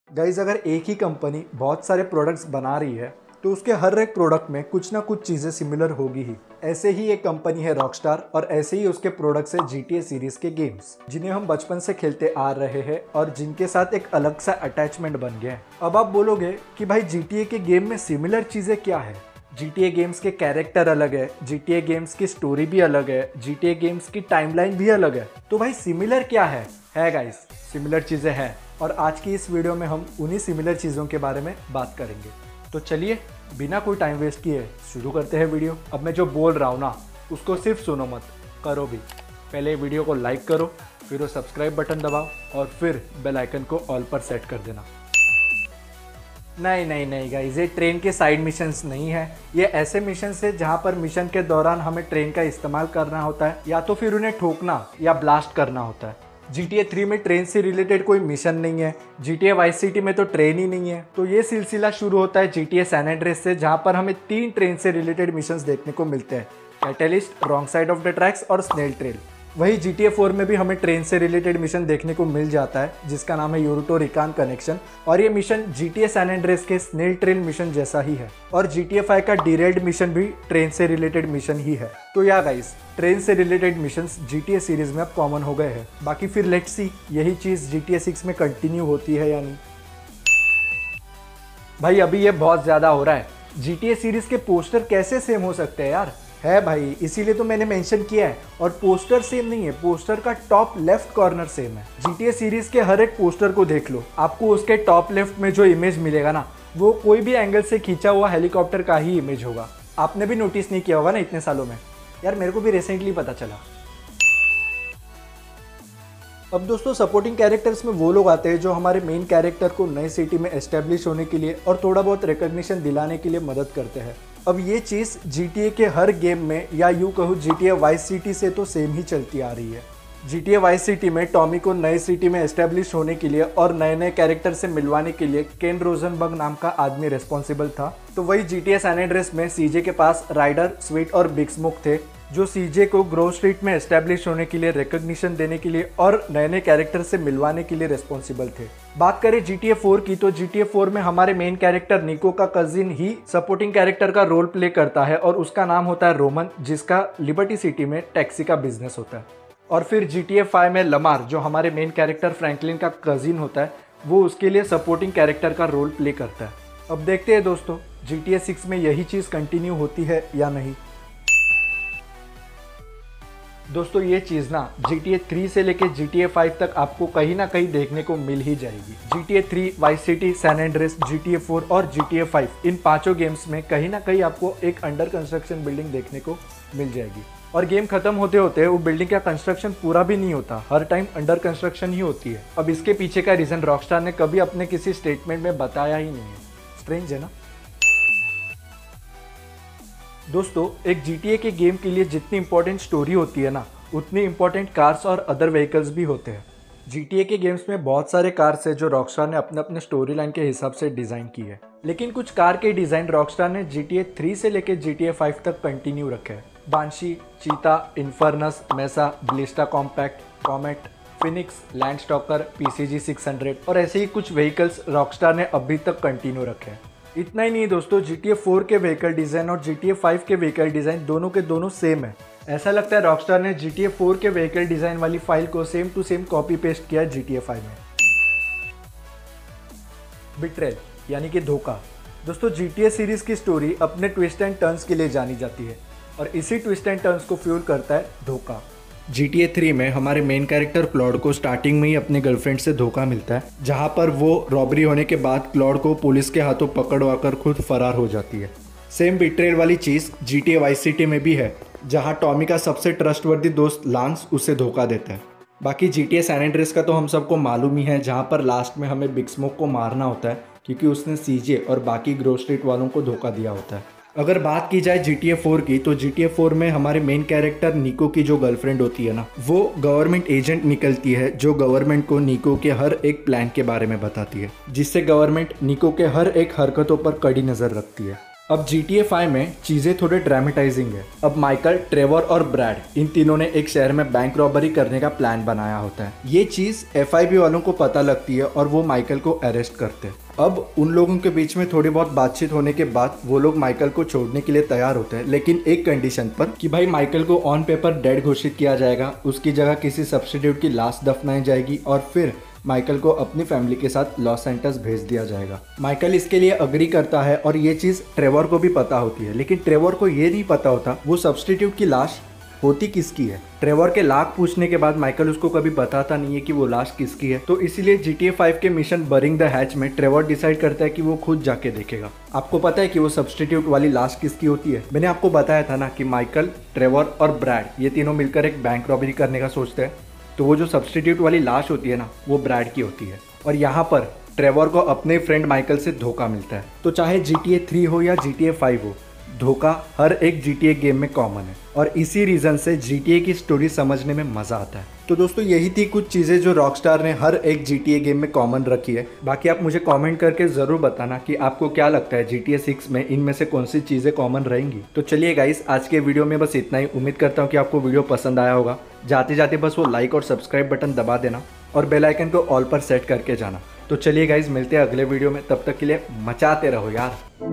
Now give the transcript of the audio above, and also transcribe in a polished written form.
Guys अगर एक ही company बहुत सारे प्रोडक्ट्स बना रही है तो उसके हर एक प्रोडक्ट में कुछ ना कुछ चीज़ें सिमिलर होगी ही। ऐसे ही एक कंपनी है रॉकस्टार और ऐसे ही उसके प्रोडक्ट्स है GTA सीरीज के गेम्स, जिन्हें हम बचपन से खेलते आ रहे हैं और जिनके साथ एक अलग सा अटैचमेंट बन गया है। अब आप बोलोगे कि भाई GTA के गेम में सिमिलर चीज़ें क्या है? GTA गेम्स के कैरेक्टर अलग है, GTA गेम्स की स्टोरी भी अलग है, GTA गेम्स की टाइमलाइन भी अलग है, तो भाई सिमिलर क्या है गाइस, सिमिलर चीज़ें हैं और आज की इस वीडियो में हम उन्हीं सिमिलर चीज़ों के बारे में बात करेंगे। तो चलिए बिना कोई टाइम वेस्ट किए शुरू करते हैं वीडियो। अब मैं जो बोल रहा हूँ ना उसको सिर्फ सुनो मत, करो भी। पहले वीडियो को लाइक करो, फिर वो सब्सक्राइब बटन दबाओ और फिर बेल आइकन को ऑल पर सेट कर देना। नहीं गाइस, ये ट्रेन के साइड मिशंस नहीं है। ये ऐसे मिशंस है जहाँ पर मिशन के दौरान हमें ट्रेन का इस्तेमाल करना होता है या तो फिर उन्हें ठोकना या ब्लास्ट करना होता है। GTA 3 में ट्रेन से रिलेटेड कोई मिशन नहीं है, GTA वाइस सिटी में तो ट्रेन ही नहीं है। तो ये सिलसिला शुरू होता है GTA सैन एंड्रेस से, जहाँ पर हमें 3 ट्रेन से रिलेटेड मिशंस देखने को मिलते हैं, catalyst, wrong side of the tracks और स्नेल ट्रेल। वही GTA 4 में भी हमें ट्रेन से रिलेटेड मिशन देखने को मिल जाता है जिसका नाम है यूरोटो रिकान कनेक्शन, और ये मिशन GTA सैन एंड्रेस के स्नेल ट्रेल मिशन जैसा ही है। और GTA 5 का डीरेल्ड मिशन भी ट्रेन से रिलेटेड मिशन ही है। तो या गाइस, ट्रेन से रिलेटेड मिशंस GTA सीरीज में अब कॉमन हो गए हैं। बाकी फिर लेट्स सी यही चीज़ GTA 6 में कंटिन्यू होती है या नहीं। भाई अभी ये बहुत ज़्यादा हो रहा है, GTA सीरीज के पोस्टर कैसे सेम हो सकते हैं यार? है भाई, इसीलिए तो मैंने मेंशन किया है। और पोस्टर सेम नहीं है, पोस्टर का टॉप लेफ्ट कॉर्नर सेम है। GTA सीरीज के हर एक पोस्टर को देख लो, आपको उसके टॉप लेफ्ट में जो इमेज मिलेगा ना, वो कोई भी एंगल से खींचा हुआ हेलीकॉप्टर का ही इमेज होगा। आपने भी नोटिस नहीं किया होगा ना इतने सालों में? यार मेरे को भी रिसेंटली पता चला। अब दोस्तों, सपोर्टिंग कैरेक्टर्स में वो लोग आते हैं जो हमारे मेन कैरेक्टर को नई सिटी में एस्टेब्लिश होने के लिए और थोड़ा बहुत रिकॉग्निशन दिलाने के लिए मदद करते हैं। अब ये चीज़ GTA के हर गेम में, या यूँ कहूँ GTA वाइस सिटी से तो सेम ही चलती आ रही है। GTA वाइस सिटी में टॉमी को नई सिटी में एस्टेब्लिश होने के लिए और नए नए कैरेक्टर से मिलवाने के लिए केन रोजनबर्ग नाम का आदमी रिस्पॉन्सिबल था। तो वही GTA सैन एंड्रेस में CJ के पास राइडर, स्वीट और बिग स्मोक थे, जो CJ को ग्रोव स्ट्रीट में एस्टेब्लिश होने के लिए, रिकॉग्निशन देने के लिए और नए नए कैरेक्टर से मिलवाने के लिए रिस्पॉन्सिबल थे। बात करें GTA 4 की, तो GTA 4 में हमारे मेन कैरेक्टर निको का कजिन ही सपोर्टिंग कैरेक्टर का रोल प्ले करता है और उसका नाम होता है रोमन, जिसका लिबर्टी सिटी में टैक्सी का बिजनेस होता है। और फिर GTA 5 में लमार, जो हमारे मेन कैरेक्टर फ्रैंकलिन का कजिन होता है, वो उसके लिए सपोर्टिंग कैरेक्टर का रोल प्ले करता है। अब देखते हैं दोस्तों, GTA 6 में यही चीज़ कंटिन्यू होती है या नहीं। दोस्तों ये चीज़ ना GTA 3 से लेके GTA 5 तक आपको कहीं ना कहीं देखने को मिल ही जाएगी। GTA 3, Vice City, San Andreas, GTA 4 और GTA 5, इन पांचों गेम्स में कहीं ना कहीं आपको एक अंडर कंस्ट्रक्शन बिल्डिंग देखने को मिल जाएगी। और गेम खत्म होते होते वो बिल्डिंग का कंस्ट्रक्शन पूरा भी नहीं होता, हर टाइम अंडर कंस्ट्रक्शन ही होती है। अब इसके पीछे का रीज़न रॉकस्टार ने कभी अपने किसी स्टेटमेंट में बताया ही नहीं है। स्ट्रेंज है ना दोस्तों? एक GTA के गेम के लिए जितनी इंपॉर्टेंट स्टोरी होती है ना, उतनी इंपॉर्टेंट कार्स और अदर व्हीकल्स भी होते हैं। GTA के गेम्स में बहुत सारे कार्स है जो रॉकस्टार ने अपने अपने स्टोरी लाइन के हिसाब से डिज़ाइन की है, लेकिन कुछ कार के डिज़ाइन रॉकस्टार ने GTA 3 से लेकर GTA 5 तक कंटिन्यू रखे हैं। Banshee, Cheetah, Infernus, Mesa, Blista Compact, Comet, Phoenix, Landstalker, PCG 600 और ऐसे ही कुछ व्हीकल्स रॉकस्टार ने अभी तक कंटिन्यू रखे हैं। इतना ही नहीं दोस्तों, GTA 4 के व्हीकल डिज़ाइन और GTA 5 के व्हीकल डिज़ाइन दोनों के दोनों सेम है। ऐसा लगता है रॉकस्टार ने GTA 4 के व्हीकल डिज़ाइन वाली फाइल को same to same copy paste किया GTA 5 में। बिट्रेल यानी कि धोखा। दोस्तों GTA सीरीज की स्टोरी अपने ट्विस्ट एंड टर्न्स के लिए जानी जाती है और इसी ट्विस्ट एंड टर्न्स को फ्यूल करता है धोखा। GTA 3 में हमारे मेन कैरेक्टर क्लॉड को स्टार्टिंग में ही अपने गर्लफ्रेंड से धोखा मिलता है, जहां पर वो रॉबरी होने के बाद क्लॉड को पुलिस के हाथों पकड़वाकर खुद फरार हो जाती है। सेम बिट्रेल वाली चीज़ GTA वाइस सिटी में भी है, जहां टॉमी का सबसे ट्रस्टवर्दी दोस्त लांस उसे धोखा देता है। बाकी GTA सैन एंड्रेस का तो हम सबको मालूम ही है, जहां पर लास्ट में हमें बिग स्मोक को मारना होता है क्योंकि उसने CJ और बाकी ग्रोव स्ट्रीट वालों को धोखा दिया होता है। अगर बात की जाए GTA 4 की, तो GTA 4 में हमारे मेन कैरेक्टर निको की जो गर्लफ्रेंड होती है ना, वो गवर्नमेंट एजेंट निकलती है, जो गवर्नमेंट को निको के हर एक प्लान के बारे में बताती है, जिससे गवर्नमेंट निको के हर एक हरकतों पर कड़ी नज़र रखती है। अब GTA 5 में चीज़ें थोड़े ड्रामेटाइजिंग है। अब माइकल, ट्रेवर और ब्रैड इन तीनों ने एक शहर में बैंक रॉबरी करने का प्लान बनाया होता है। ये चीज़ FIB वालों को पता लगती है और वो माइकल को अरेस्ट करते हैं। अब उन लोगों के बीच में थोड़ी बहुत बातचीत होने के बाद वो लोग माइकल को छोड़ने के लिए तैयार होते हैं, लेकिन एक कंडीशन पर कि भाई माइकल को ऑन पेपर डेड घोषित किया जाएगा, उसकी जगह किसी सब्स्टिट्यूट की लाश दफनाई जाएगी और फिर माइकल को अपनी फैमिली के साथ लॉस एंटस भेज दिया जाएगा। माइकल इसके लिए अग्री करता है और ये चीज़ ट्रेवर को भी पता होती है, लेकिन ट्रेवर को ये नहीं पता होता वो सब्स्टिट्यूट की लाश होती किसकी है। ट्रेवर के लाख पूछने के बाद माइकल उसको कभी बताता नहीं है कि वो लाश किसकी है। तो इसीलिए GTA 5 के मिशन बरिंग द हैच में ट्रेवर डिसाइड करता है कि वो खुद जाके देखेगा। आपको पता है कि वो सब्स्टिट्यूट वाली लाश किसकी होती है? मैंने आपको बताया था ना कि माइकल, ट्रेवर और ब्रैड ये तीनों मिलकर एक बैंक रॉबरी करने का सोचते हैं। तो वो जो सब्स्टिट्यूट वाली लाश होती है ना, वो ब्रैड की होती है। और यहाँ पर ट्रेवर को अपने फ्रेंड माइकल से धोखा मिलता है। तो चाहे GTA 3 हो या GTA 5 हो, धोखा हर एक GTA गेम में कॉमन है और इसी रीज़न से GTA की स्टोरी समझने में मज़ा आता है। तो दोस्तों यही थी कुछ चीज़ें जो रॉकस्टार ने हर एक GTA गेम में कॉमन रखी है। बाकी आप मुझे कमेंट करके ज़रूर बताना कि आपको क्या लगता है GTA 6 में इनमें से कौन सी चीज़ें कॉमन रहेंगी। तो चलिए गाइस, आज के वीडियो में बस इतना ही। उम्मीद करता हूँ कि आपको वीडियो पसंद आया होगा। जाते जाते बस वो लाइक और सब्सक्राइब बटन दबा देना और बेल आइकन को ऑल पर सेट करके जाना। तो चलिए गाइस, मिलते हैं अगले वीडियो में। तब तक के लिए मचाते रहो यार।